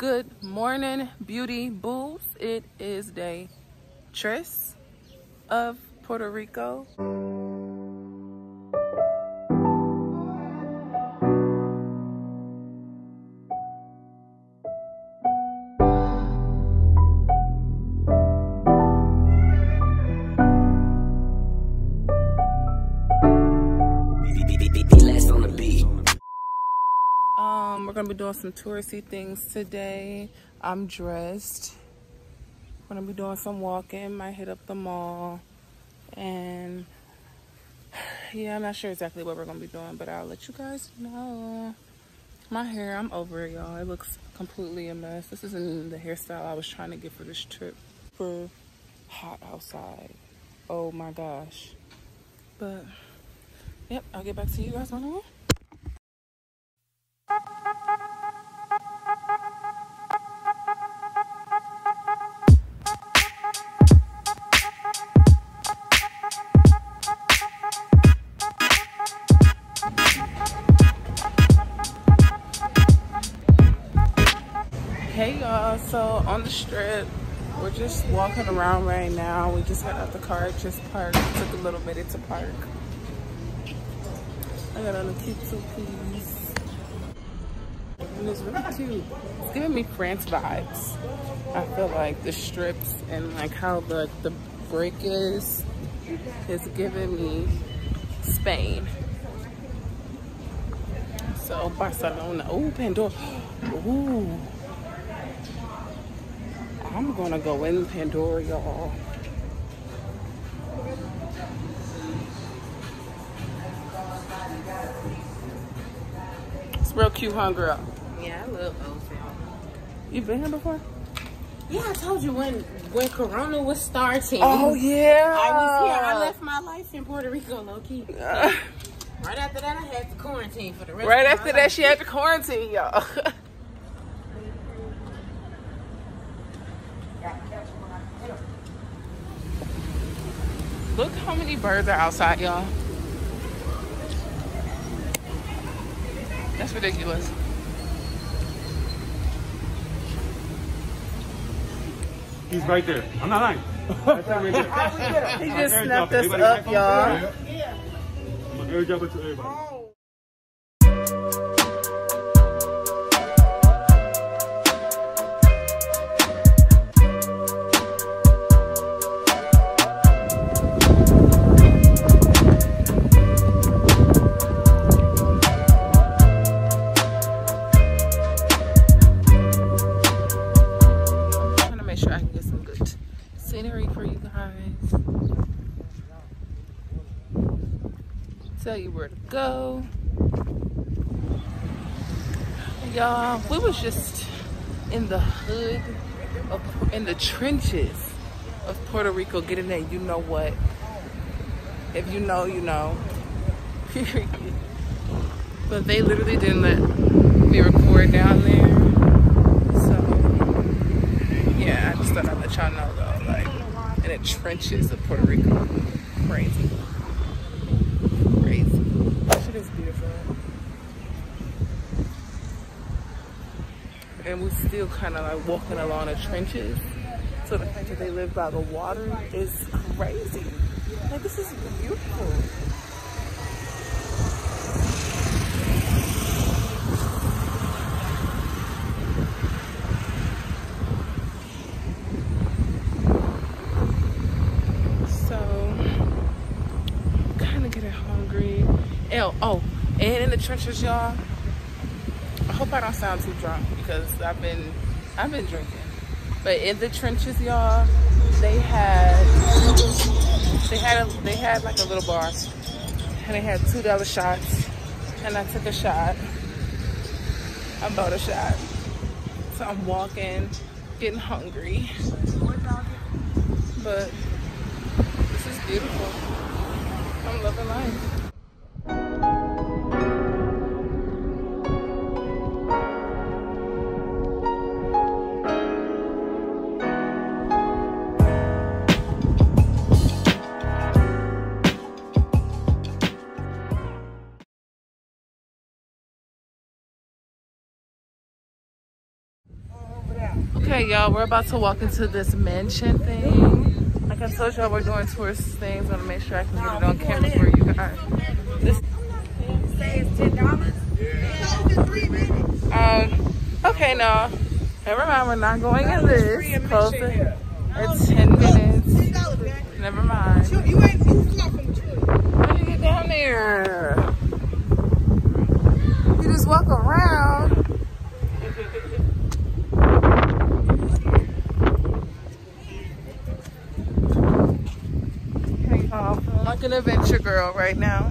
Good morning, beauty boos. It is day 3 of Puerto Rico. We're gonna be doing some touristy things today. I'm dressed. We're gonna be doing some walking, might hit up the mall. And yeah, I'm not sure exactly what we're gonna be doing, but I'll let you guys know. My hair, I'm over it, y'all. It looks completely a mess. This isn't the hairstyle I was trying to get for this trip. Super hot outside. Oh my gosh. But yep, I'll get back to you guys on the way. Hey y'all, so on the strip, we're just walking around right now. We just got out the car, just parked, took a little minute to park. I got on a cute two-piece. And it's really cute. It's giving me France vibes. I feel like the strips and like how the break is giving me Spain. So Barcelona, oh Pandora, ooh. I'm gonna go in Pandora, y'all. It's real cute, huh, girl? Yeah, I love Ocean. You been here before? Yeah, I told you when Corona was starting. Oh yeah. I was here. I left my life in Puerto Rico, low key. Right after that, I had to quarantine for the rest. Right of after my that, life. she had to quarantine, y'all. Look how many birds are outside, y'all. That's ridiculous. He's right there. I'm not lying. He just snapped us up, y'all. I'm gonna airdrop it to everybody. Tell you where to go. Y'all, we was just in the hood in the trenches of Puerto Rico getting that you know what. If you know, you know. But they literally didn't let me record down there. So yeah, I just thought I'd let y'all know though, like in the trenches of Puerto Rico. Crazy. It's beautiful, and we're still kind of like walking along the trenches, so the fact that they live by the water is crazy. Like, this is beautiful. So kind of getting hungry. Oh, and in the trenches, y'all, I hope I don't sound too drunk because I've been drinking. But in the trenches, y'all, they had like a little bar, and they had $2 shots, and I took a shot. I bought a shot. So I'm walking, getting hungry. But this is beautiful. I'm loving life. Okay, y'all, we're about to walk into this mansion thing. Like I told y'all, we're doing tourist things. I want to make sure I can get it on camera for you guys. This Say it's $10. okay, no. Never mind, we're not going in this. Close it. It's 10 minutes. Never mind. You ain't too far from the tree. How do you get down there? You just walk around. Hey, y'all. I'm like an adventure girl right now.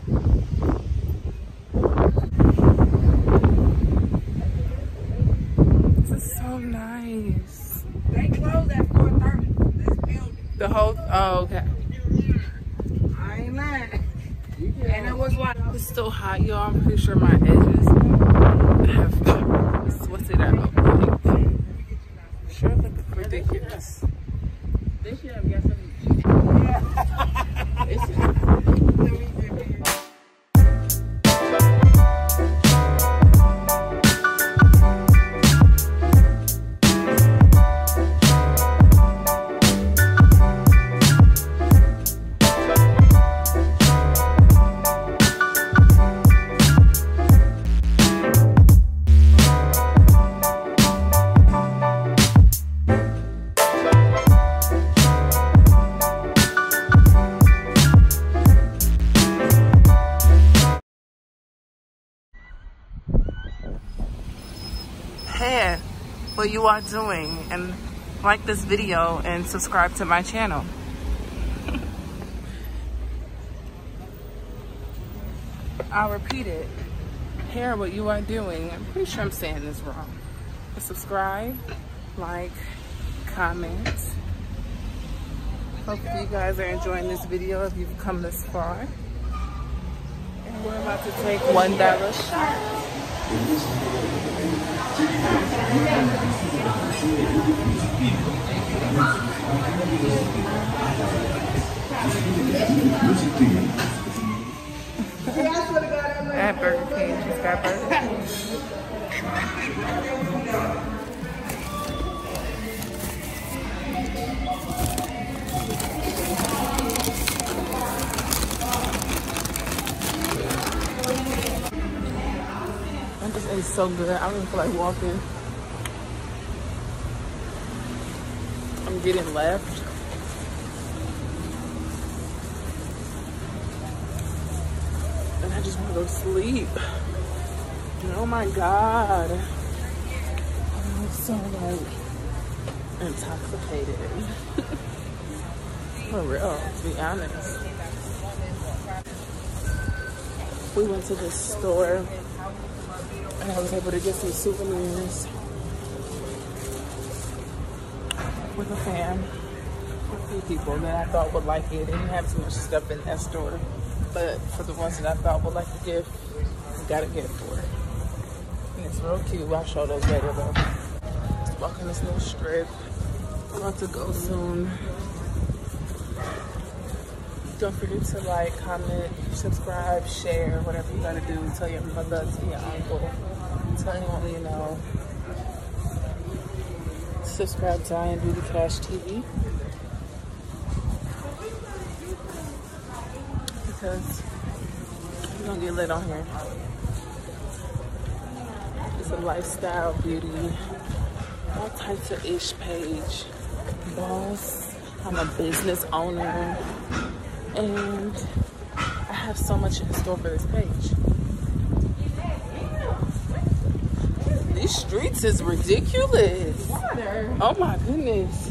Nice. They closed at 4:30. This building. The whole, oh, okay. I ain't lying. And it was what? It's still hot, y'all. I'm pretty sure my edges have sweated out. Sure look ridiculous. They should have got some. Hey, what you are doing, and like this video and subscribe to my channel. I'll repeat it. Hear what you are doing. I'm pretty sure I'm saying this wrong. But subscribe, like, comment. Hopefully you guys are enjoying this video if you've come this far. And we're about to take $1 shot. At Burger King, she's got Burger King. This is so good. I don't even feel like walking. I'm getting left. And I just want to go to sleep. Oh my God. I'm so like intoxicated. For real, to be honest. We went to this store and I was able to get some souvenirs with a fan. A few people that I thought would like it. They didn't have too much stuff in that store, but for the ones that I thought would like the gift, I got a gift for it. And it's real cute. I'll show those later though. Just walking this little strip. I'm about to go soon. Don't forget to like, comment, subscribe, share, whatever you gotta do. Tell your mother, tell your uncle, tell anyone you know. Subscribe to Iambeautycash TV. Because we're gonna get lit on here. It's a lifestyle, beauty, all types of ish page. Boss, I'm a business owner. And I have so much in store for this page. These streets is ridiculous. Water. Oh my goodness.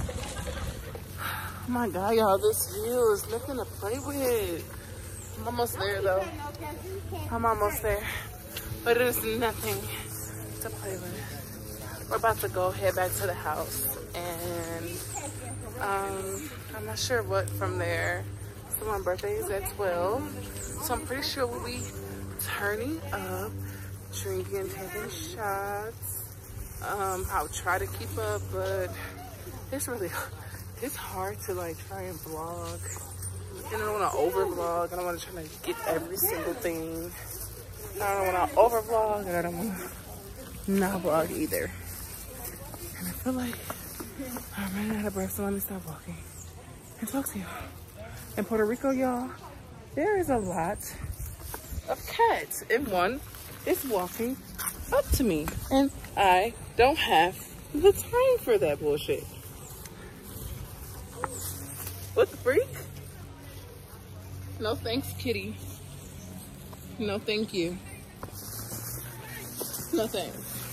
Oh my God, y'all, this view is nothing to play with. I'm almost there though. I'm almost there. But it is nothing to play with. We're about to go head back to the house. And I'm not sure what from there. So my birthday is at 12, so I'm pretty sure we'll be turning up, drinking, taking shots. I'll try to keep up, but it's hard to like try and vlog. And I don't want to over vlog. I don't want to try to get every single thing. I don't want to over vlog, and I don't want to not vlog either. And I feel like I'm running out of breath, so let me stop walking and talk to y'all. In Puerto Rico, y'all, there is a lot of cats, and one is walking up to me, and I don't have the time for that bullshit. What the freak? No thanks, kitty. No thank you. No thanks.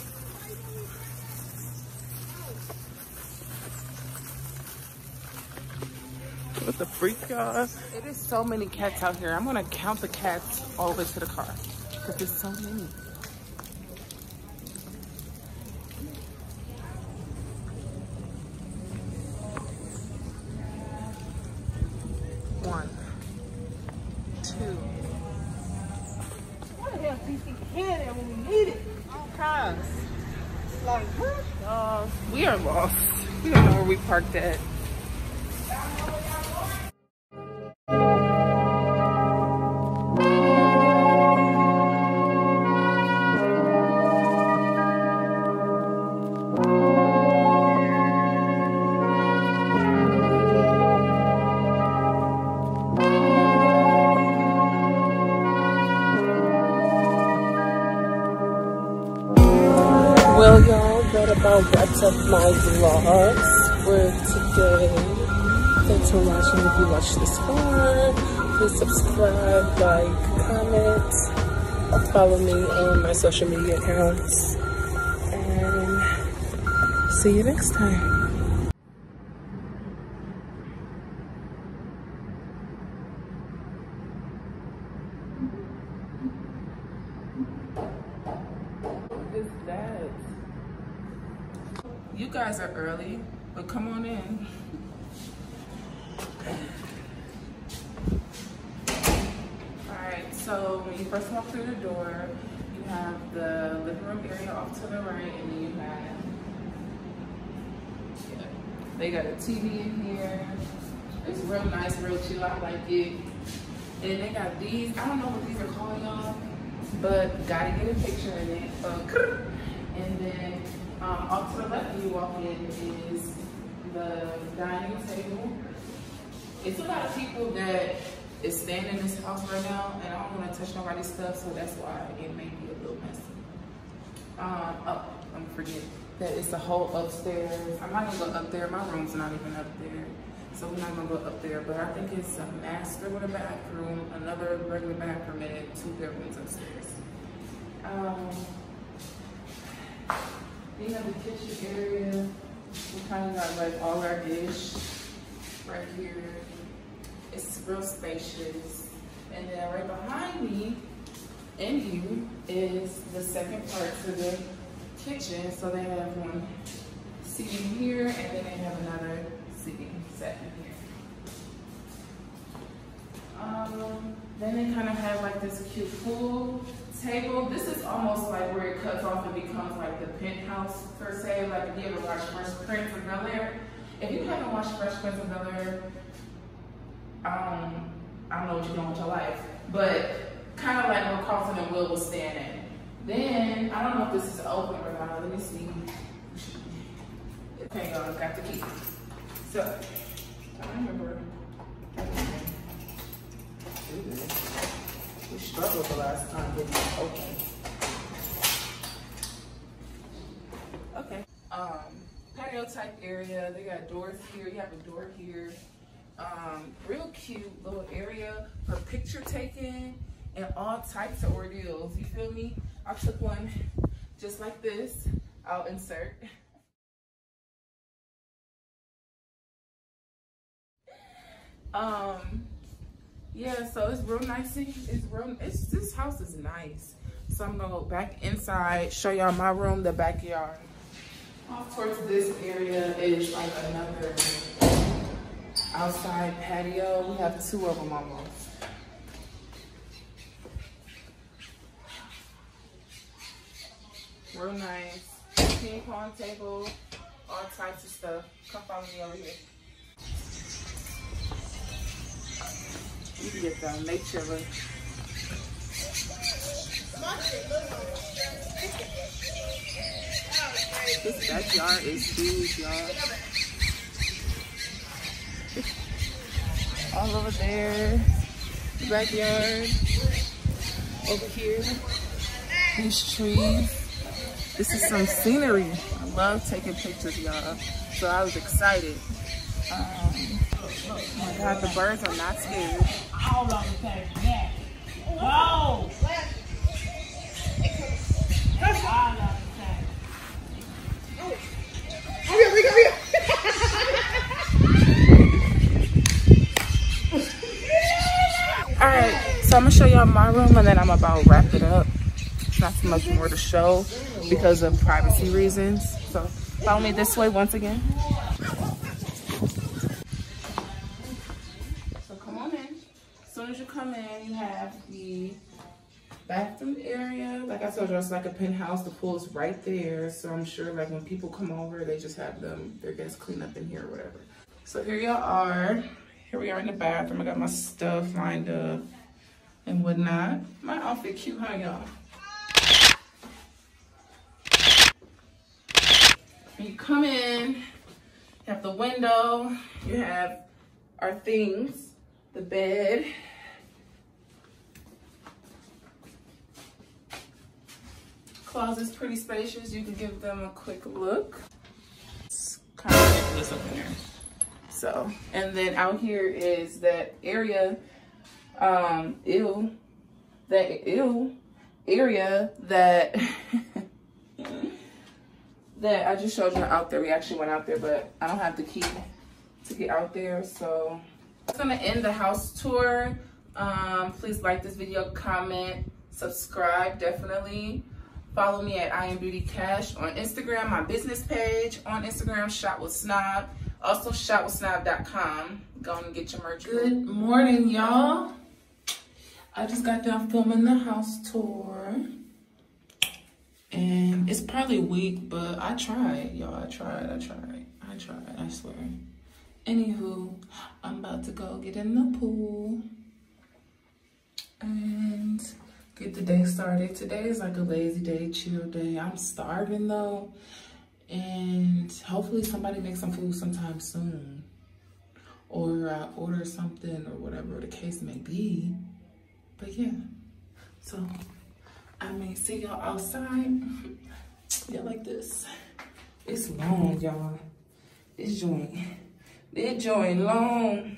What the freak, y'all? It is so many cats out here. I'm gonna count the cats all the way to the car because there's so many. One, two. What the hell DC can there when we need it? All kinds. Like, what? We are lost. We don't know where we parked at. Well, y'all, that about wraps up my vlogs for today. Thanks for watching. If you watched this far, please subscribe, like, comment, follow me on my social media accounts, and see you next time. Is that? You guys are early, but come on in. Alright, so when you first walk through the door, you have the living room area off to the right, and then you have, they got a TV in here. It's real nice, real chill, I like it. And they got these, I don't know what these are called, y'all, but gotta get a picture in it. And then off to the left when you walk in is the dining table. It's a lot of people that is staying in this house right now, and I don't want to touch nobody's stuff, so that's why it may be a little messy. I'm forgetting that it's a whole upstairs. I'm not gonna go up there. My room's not even up there, so we're not gonna go up there. But I think it's a master with a bathroom, another regular bathroom, and 2 bedrooms upstairs. We have the kitchen area. We kind of got like all our dish right here. It's real spacious. And then right behind me and you is the second part to the kitchen. So they have one seating here, and then they have another seating set in here. Then they kind of have like this cute pool table. This is almost like where it cuts off and becomes like the penthouse per se. Like if you ever watched Fresh Prince of Bel-Air. If you haven't watched Fresh Prince of Bel-Air, I don't know what you're doing with your life, but kind of like where Carlton and Will was standing. Then, I don't know if this is open or not. Let me see. Okay, y'all, got the key. So, I remember. We struggled the last time getting it open. Okay. Patio type area. They got doors here. You have a door here. Real cute little area for picture taking and all types of ordeals. You feel me? I took one just like this. I'll insert. Yeah, so it's real nice. This house is nice. So I'm gonna go back inside, show y'all my room, the backyard. Off towards this area is like another outside patio. We have 2 of them almost. Real nice. Ping pong table, all types of stuff. Come follow me over here. You can get them, they chillin'. This backyard is huge, y'all. All over there, the backyard. Over here, these trees. This is some scenery. I love taking pictures, y'all. So I was excited. Oh my God, the birds are not scared. All on the same neck. Whoa! Hurry up, Rico, hurry up. Alright, so I'm gonna show y'all my room and then I'm about to wrap it up. It's not too much more to show because of privacy reasons. So follow me this way once again. So come on in. As soon as you come in, you have the bathroom area. Like I told you, it's like a penthouse. The pool is right there. So I'm sure like when people come over, they just have their guests clean up in here or whatever. So here y'all are. Here we are in the bathroom. I got my stuff lined up and whatnot. My outfit cute, huh, y'all? When you come in, you have the window, you have our things, the bed. Closet's pretty spacious. You can give them a quick look. It's kind of ridiculous up in there. So, and then out here is that area, area that that I just showed you out there. We actually went out there, but I don't have the key to get out there. So that's gonna end the house tour. Please like this video, comment, subscribe, definitely. Follow me at Iambeautycash on Instagram, my business page on Instagram, Shopwithsnob. Also, shopwithsnob.com. Go and get your merch. Good morning, y'all. I just got done filming the house tour. And it's probably weak, but I tried, y'all. I tried, I swear. Anywho, I'm about to go get in the pool and get the day started. Today is like a lazy day, chill day. I'm starving though. And hopefully somebody makes some food sometime soon. Or I order something or whatever the case may be. But yeah, so I may see y'all outside. Yeah, like this. It's long, y'all. This joint long.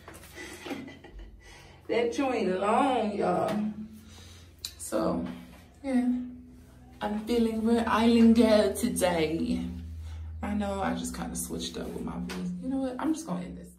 That joint long, y'all. So, yeah. I'm feeling real island girl today. I know I just kind of switched up with my voice. You know what? I'm just gonna end this.